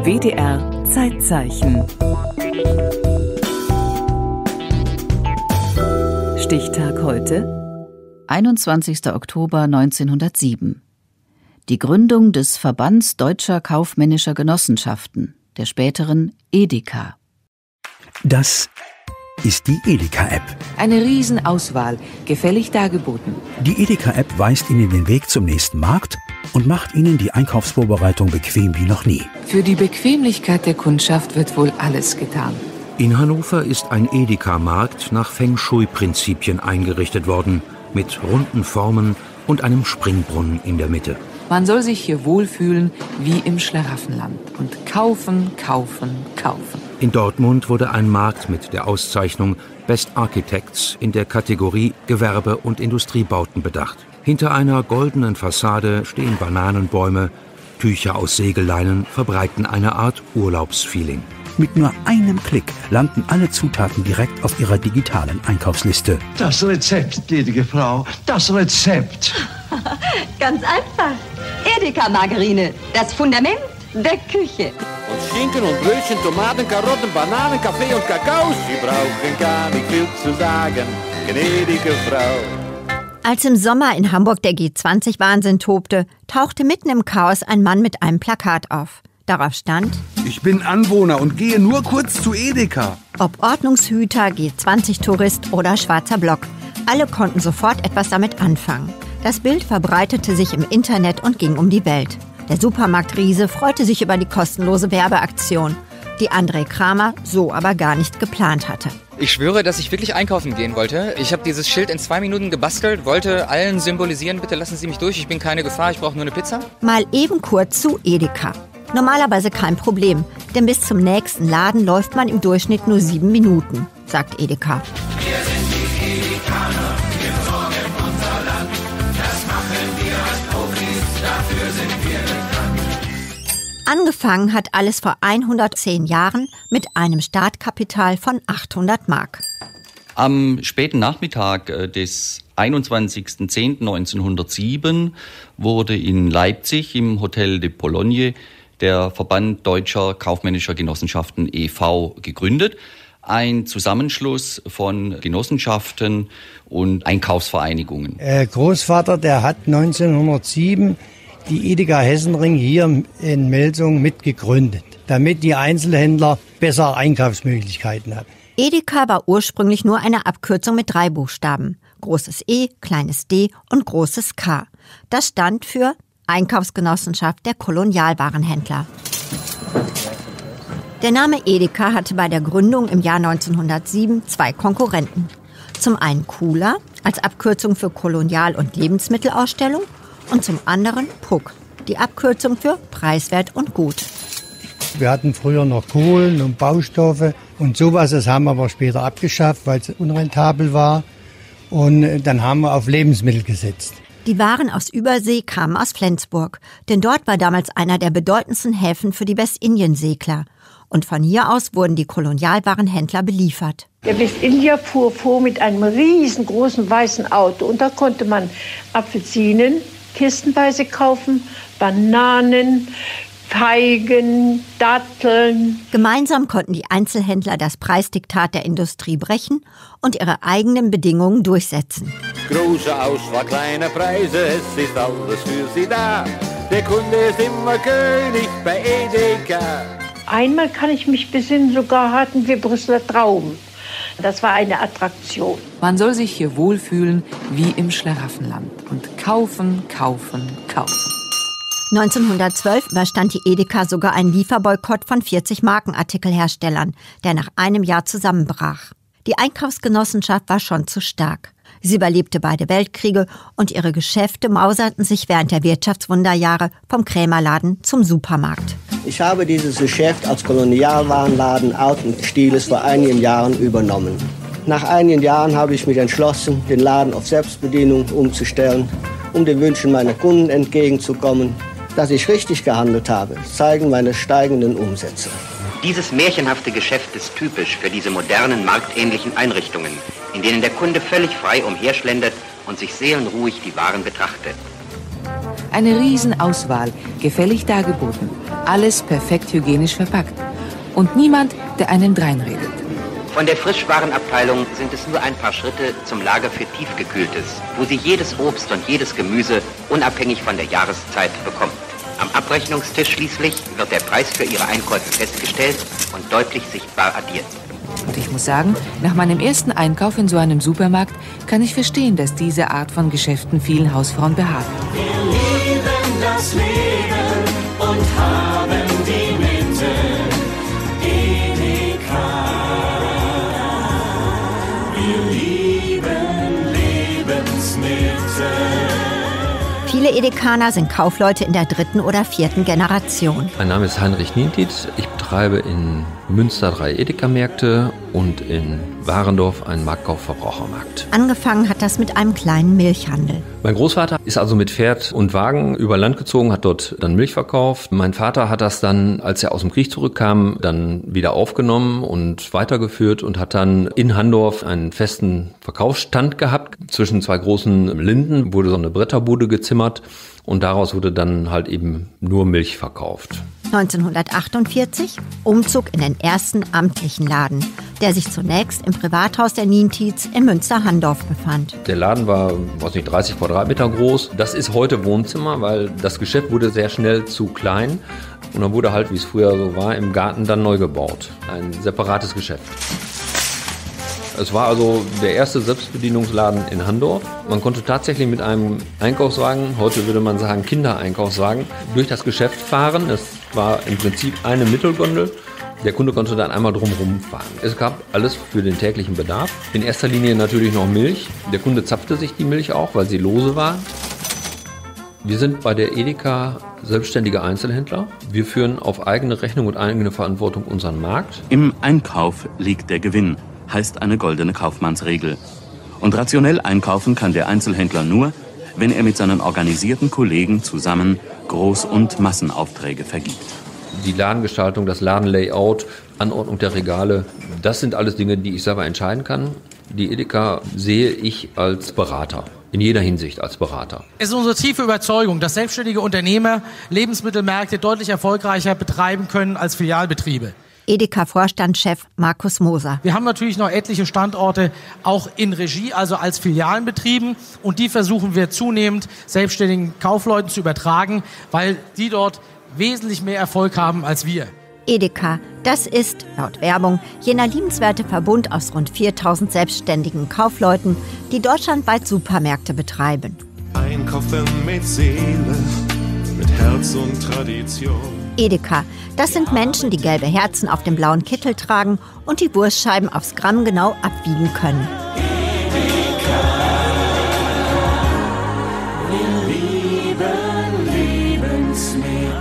WDR Zeitzeichen. Stichtag heute: 21. Oktober 1907. Die Gründung des Verbands Deutscher Kaufmännischer Genossenschaften, der späteren Edeka. Das ist die Edeka-App. Eine Riesenauswahl, gefällig dargeboten. Die Edeka-App weist Ihnen den Weg zum nächsten Markt und macht Ihnen die Einkaufsvorbereitung bequem wie noch nie. Für die Bequemlichkeit der Kundschaft wird wohl alles getan. In Hannover ist ein Edeka-Markt nach Feng-Shui-Prinzipien eingerichtet worden, mit runden Formen und einem Springbrunnen in der Mitte. Man soll sich hier wohlfühlen wie im Schlaraffenland und kaufen, kaufen, kaufen. In Dortmund wurde ein Markt mit der Auszeichnung Best Architects in der Kategorie Gewerbe- und Industriebauten bedacht. Hinter einer goldenen Fassade stehen Bananenbäume, Tücher aus Segelleinen verbreiten eine Art Urlaubsfeeling. Mit nur einem Klick landen alle Zutaten direkt auf Ihrer digitalen Einkaufsliste. Das Rezept, gnädige Frau, das Rezept. Ganz einfach. Edeka-Margarine, das Fundament der Küche. Und Schinken und Brötchen, Tomaten, Karotten, Bananen, Kaffee und Kakao. Sie brauchen gar nicht viel zu sagen, gnädige Frau. Als im Sommer in Hamburg der G20-Wahnsinn tobte, tauchte mitten im Chaos ein Mann mit einem Plakat auf. Darauf stand: Ich bin Anwohner und gehe nur kurz zu Edeka. Ob Ordnungshüter, G20-Tourist oder schwarzer Block, alle konnten sofort etwas damit anfangen. Das Bild verbreitete sich im Internet und ging um die Welt. Der Supermarktriese freute sich über die kostenlose Werbeaktion, die André Kramer so aber gar nicht geplant hatte. Ich schwöre, dass ich wirklich einkaufen gehen wollte. Ich habe dieses Schild in 2 Minuten gebastelt, wollte allen symbolisieren, bitte lassen Sie mich durch, ich bin keine Gefahr, ich brauche nur eine Pizza. Mal eben kurz zu Edeka. Normalerweise kein Problem, denn bis zum nächsten Laden läuft man im Durchschnitt nur 7 Minuten, sagt Edeka. Wir sind die Edekaner, wir sorgen unser Land. Das machen wir als Profis, dafür sind wir bekannt. Angefangen hat alles vor 110 Jahren mit einem Startkapital von 800 Mark. Am späten Nachmittag des 21.10.1907 wurde in Leipzig im Hotel de Pologne der Verband Deutscher Kaufmännischer Genossenschaften e.V. gegründet. Ein Zusammenschluss von Genossenschaften und Einkaufsvereinigungen. Großvater, der hat 1907 die Edeka Hessenring hier in Melsung mitgegründet, damit die Einzelhändler bessere Einkaufsmöglichkeiten haben. Edeka war ursprünglich nur eine Abkürzung mit 3 Buchstaben. Großes E, kleines d und großes K. Das stand für Einkaufsgenossenschaft der Kolonialwarenhändler. Der Name Edeka hatte bei der Gründung im Jahr 1907 2 Konkurrenten. Zum einen Kula als Abkürzung für Kolonial- und Lebensmittelausstellung und zum anderen Puck, die Abkürzung für preiswert und gut. Wir hatten früher noch Kohlen und Baustoffe und sowas, das haben wir aber später abgeschafft, weil es unrentabel war. Und dann haben wir auf Lebensmittel gesetzt. Die Waren aus Übersee kamen aus Flensburg, denn dort war damals einer der bedeutendsten Häfen für die Westindiensegler. Und von hier aus wurden die Kolonialwarenhändler beliefert. Der Westindier fuhr vor mit einem riesengroßen weißen Auto und da konnte man Apfelsinen kistenweise kaufen, Bananen, Feigen, Datteln. Gemeinsam konnten die Einzelhändler das Preisdiktat der Industrie brechen und ihre eigenen Bedingungen durchsetzen. Große Auswahl, kleine Preise, es ist alles für Sie da. Der Kunde ist immer König bei Edeka. Einmal kann ich mich besinnen, sogar hatten wir Brüsseler Trauben. Das war eine Attraktion. Man soll sich hier wohlfühlen wie im Schlaraffenland und kaufen, kaufen, kaufen. 1912 überstand die Edeka sogar einen Lieferboykott von 40 Markenartikelherstellern, der nach einem Jahr zusammenbrach. Die Einkaufsgenossenschaft war schon zu stark. Sie überlebte beide Weltkriege und ihre Geschäfte mauserten sich während der Wirtschaftswunderjahre vom Krämerladen zum Supermarkt. Ich habe dieses Geschäft als Kolonialwarenladen alten Stiles vor einigen Jahren übernommen. Nach einigen Jahren habe ich mich entschlossen, den Laden auf Selbstbedienung umzustellen, um den Wünschen meiner Kunden entgegenzukommen. Dass ich richtig gehandelt habe, zeigen meine steigenden Umsätze. Dieses märchenhafte Geschäft ist typisch für diese modernen, marktähnlichen Einrichtungen, in denen der Kunde völlig frei umherschlendert und sich seelenruhig die Waren betrachtet. Eine Riesenauswahl, gefällig dargeboten. Alles perfekt hygienisch verpackt. Und niemand, der einen dreinredet. Von der Frischwarenabteilung sind es nur ein paar Schritte zum Lager für Tiefgekühltes, wo Sie jedes Obst und jedes Gemüse unabhängig von der Jahreszeit bekommen. Am Abrechnungstisch schließlich wird der Preis für Ihre Einkäufe festgestellt und deutlich sichtbar addiert. Und ich muss sagen, nach meinem ersten Einkauf in so einem Supermarkt kann ich verstehen, dass diese Art von Geschäften vielen Hausfrauen behagt. Wir lieben das Leben und haben die Mitte. Edeka. Wir lieben Lebensmittel. Viele Edekaner sind Kaufleute in der 3. oder 4. Generation. Mein Name ist Heinrich Nientitz. Ich betreibe in Münster 3 Edeka-Märkte und in Warendorf einen Marktkauf-Verbrauchermarkt. Angefangen hat das mit einem kleinen Milchhandel. Mein Großvater ist also mit Pferd und Wagen über Land gezogen, hat dort dann Milch verkauft. Mein Vater hat das dann, als er aus dem Krieg zurückkam, dann wieder aufgenommen und weitergeführt und hat dann in Handorf einen festen Verkaufsstand gehabt. Zwischen 2 großen Linden wurde so eine Bretterbude gezimmert und daraus wurde dann halt eben nur Milch verkauft. 1948 Umzug in den ersten amtlichen Laden, der sich zunächst im Privathaus der Nientitz in Münster-Handorf befand. Der Laden war, 30 Quadratmeter groß. Das ist heute Wohnzimmer, weil das Geschäft wurde sehr schnell zu klein. Und dann wurde halt, wie es früher so war, im Garten dann neu gebaut. Ein separates Geschäft. Es war also der erste Selbstbedienungsladen in Handorf. Man konnte tatsächlich mit einem Einkaufswagen, heute würde man sagen Kindereinkaufswagen, durch das Geschäft fahren. Es war im Prinzip eine Mittelgondel. Der Kunde konnte dann einmal drumherum fahren. Es gab alles für den täglichen Bedarf. In erster Linie natürlich noch Milch. Der Kunde zapfte sich die Milch auch, weil sie lose war. Wir sind bei der Edeka selbstständige Einzelhändler. Wir führen auf eigene Rechnung und eigene Verantwortung unseren Markt. Im Einkauf liegt der Gewinn, heißt eine goldene Kaufmannsregel. Und rationell einkaufen kann der Einzelhändler nur, wenn er mit seinen organisierten Kollegen zusammen Groß- und Massenaufträge vergibt. Die Ladengestaltung, das Ladenlayout, Anordnung der Regale, das sind alles Dinge, die ich selber entscheiden kann. Die Edeka sehe ich als Berater, in jeder Hinsicht als Berater. Es ist unsere tiefe Überzeugung, dass selbstständige Unternehmer Lebensmittelmärkte deutlich erfolgreicher betreiben können als Filialbetriebe. Edeka-Vorstandschef Markus Moser. Wir haben natürlich noch etliche Standorte auch in Regie, also als Filialen betrieben. Und die versuchen wir zunehmend selbstständigen Kaufleuten zu übertragen, weil die dort wesentlich mehr Erfolg haben als wir. Edeka, das ist, laut Werbung, jener liebenswerte Verbund aus rund 4000 selbstständigen Kaufleuten, die deutschlandweit Supermärkte betreiben. Einkaufen mit Seele, mit Herz und Tradition. Edeka, das sind Menschen, die gelbe Herzen auf dem blauen Kittel tragen und die Wurstscheiben aufs Gramm genau abwiegen können. Edeka, wir lieben Lebensmittel.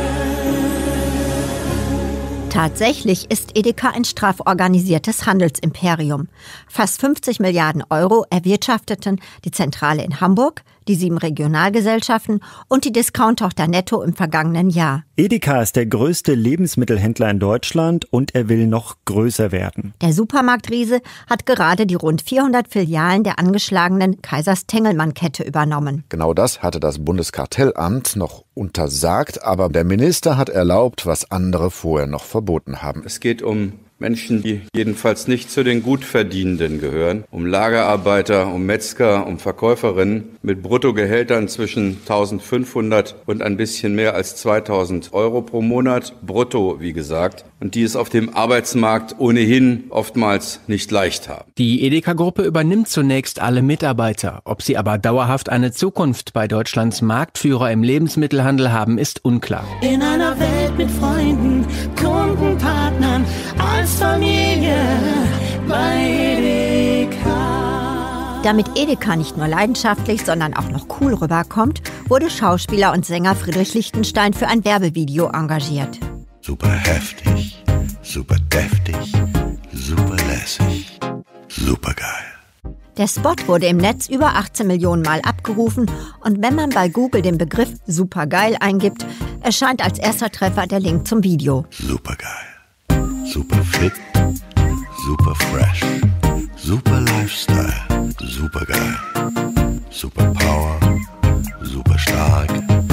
Tatsächlich ist Edeka ein straforganisiertes Handelsimperium. Fast 50 Milliarden Euro erwirtschafteten die Zentrale in Hamburg, die 7 Regionalgesellschaften und die Discount-Tochter Netto im vergangenen Jahr. Edeka ist der größte Lebensmittelhändler in Deutschland und er will noch größer werden. Der Supermarktriese hat gerade die rund 400 Filialen der angeschlagenen Kaisers-Tengelmann-Kette übernommen. Genau das hatte das Bundeskartellamt noch untersagt, aber der Minister hat erlaubt, was andere vorher noch verboten haben. Es geht um Menschen, die jedenfalls nicht zu den Gutverdienenden gehören, um Lagerarbeiter, um Metzger, um Verkäuferinnen mit Bruttogehältern zwischen 1.500 und ein bisschen mehr als 2.000 Euro pro Monat, brutto wie gesagt, und die es auf dem Arbeitsmarkt ohnehin oftmals nicht leicht haben. Die Edeka-Gruppe übernimmt zunächst alle Mitarbeiter. Ob sie aber dauerhaft eine Zukunft bei Deutschlands Marktführer im Lebensmittelhandel haben, ist unklar. In einer Welt mit Freunden, Kunden, Partnern, als Familie bei Edeka. Damit Edeka nicht nur leidenschaftlich, sondern auch noch cool rüberkommt, wurde Schauspieler und Sänger Friedrich Lichtenstein für ein Werbevideo engagiert. Super heftig, super deftig, super lässig, super geil. Der Spot wurde im Netz über 18 Millionen Mal abgerufen und wenn man bei Google den Begriff supergeil eingibt, erscheint als erster Treffer der Link zum Video. Supergeil, super fit, super fresh, super Lifestyle, super geil, super Power, super stark,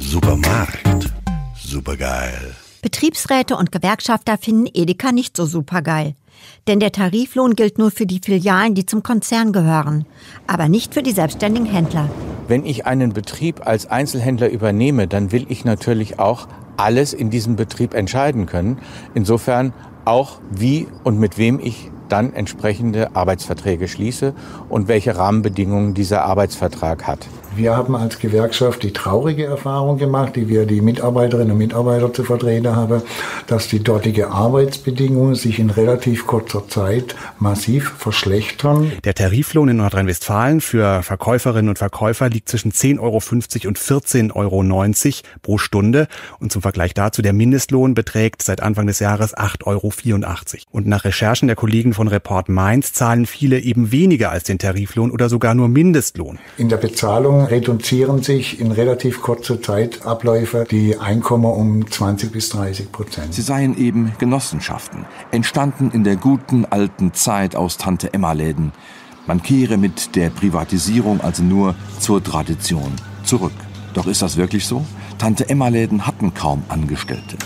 Supermarkt. Supergeil. Betriebsräte und Gewerkschafter finden Edeka nicht so supergeil. Denn der Tariflohn gilt nur für die Filialen, die zum Konzern gehören, aber nicht für die selbstständigen Händler. Wenn ich einen Betrieb als Einzelhändler übernehme, dann will ich natürlich auch alles in diesem Betrieb entscheiden können. Insofern auch, wie und mit wem ich dann entsprechende Arbeitsverträge schließe und welche Rahmenbedingungen dieser Arbeitsvertrag hat. Wir haben als Gewerkschaft die traurige Erfahrung gemacht, die wir die Mitarbeiterinnen und Mitarbeiter zu vertreten haben, dass die dortige Arbeitsbedingungen sich in relativ kurzer Zeit massiv verschlechtern. Der Tariflohn in Nordrhein-Westfalen für Verkäuferinnen und Verkäufer liegt zwischen 10,50 € und 14,90 € pro Stunde. Und zum Vergleich dazu, der Mindestlohn beträgt seit Anfang des Jahres 8,84 €. Und nach Recherchen der Kollegen von Report Mainz zahlen viele eben weniger als den Tariflohn oder sogar nur Mindestlohn. In der Bezahlung reduzieren sich in relativ kurzer Zeit Abläufe die Einkommen um 20-30%. Sie seien eben Genossenschaften, entstanden in der guten alten Zeit aus Tante-Emma-Läden. Man kehre mit der Privatisierung also nur zur Tradition zurück. Doch ist das wirklich so? Tante-Emma-Läden hatten kaum Angestellte.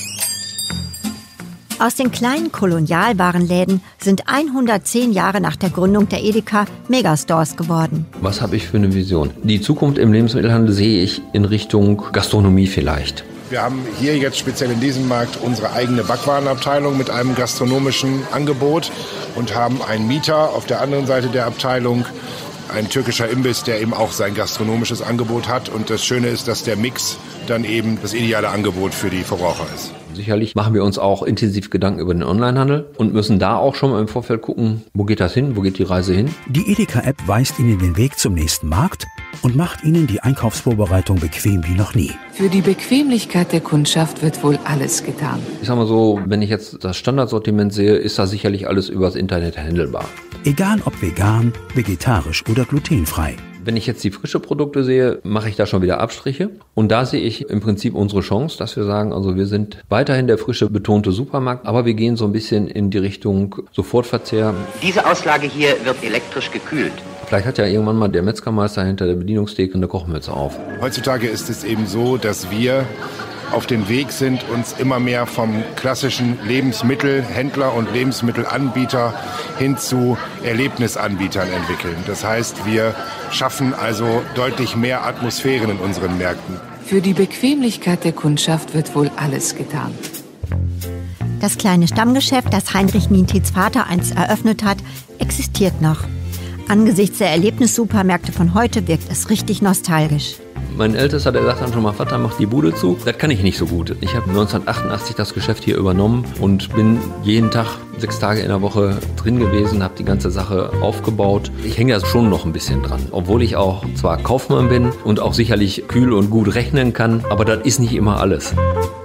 Aus den kleinen Kolonialwarenläden sind 110 Jahre nach der Gründung der Edeka Megastores geworden. Was habe ich für eine Vision? Die Zukunft im Lebensmittelhandel sehe ich in Richtung Gastronomie vielleicht. Wir haben hier jetzt speziell in diesem Markt unsere eigene Backwarenabteilung mit einem gastronomischen Angebot und haben einen Mieter auf der anderen Seite der Abteilung, ein türkischer Imbiss, der eben auch sein gastronomisches Angebot hat. Und das Schöne ist, dass der Mix dann eben das ideale Angebot für die Verbraucher ist. Sicherlich machen wir uns auch intensiv Gedanken über den Onlinehandel und müssen da auch schon mal im Vorfeld gucken, wo geht das hin, wo geht die Reise hin. Die Edeka-App weist Ihnen den Weg zum nächsten Markt und macht Ihnen die Einkaufsvorbereitung bequem wie noch nie. Für die Bequemlichkeit der Kundschaft wird wohl alles getan. Ich sag mal so, wenn ich jetzt das Standardsortiment sehe, ist da sicherlich alles übers Internet handelbar. Egal ob vegan, vegetarisch oder glutenfrei. Wenn ich jetzt die frischen Produkte sehe, mache ich da schon wieder Abstriche. Und da sehe ich im Prinzip unsere Chance, dass wir sagen, also wir sind weiterhin der frische betonte Supermarkt, aber wir gehen so ein bisschen in die Richtung Sofortverzehr. Diese Auslage hier wird elektrisch gekühlt. Vielleicht hat ja irgendwann mal der Metzgermeister hinter der Bedienungstheke eine Kochmütze auf. Heutzutage ist es eben so, dass wir auf dem Weg sind, uns immer mehr vom klassischen Lebensmittelhändler und Lebensmittelanbieter hin zu Erlebnisanbietern entwickeln. Das heißt, wir schaffen also deutlich mehr Atmosphären in unseren Märkten. Für die Bequemlichkeit der Kundschaft wird wohl alles getan. Das kleine Stammgeschäft, das Heinrich Nientits Vater einst eröffnet hat, existiert noch. Angesichts der Erlebnissupermärkte von heute wirkt es richtig nostalgisch. Mein Ältester, der sagt dann schon mal, Vater, mach die Bude zu. Das kann ich nicht so gut. Ich habe 1988 das Geschäft hier übernommen und bin jeden Tag 6 Tage in der Woche drin gewesen, habe die ganze Sache aufgebaut. Ich hänge da schon noch ein bisschen dran, obwohl ich auch zwar Kaufmann bin und auch sicherlich kühl und gut rechnen kann, aber das ist nicht immer alles.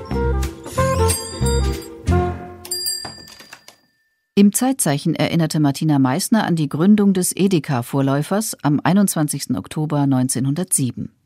Im Zeitzeichen erinnerte Martina Meissner an die Gründung des Edeka-Vorläufers am 21. Oktober 1907.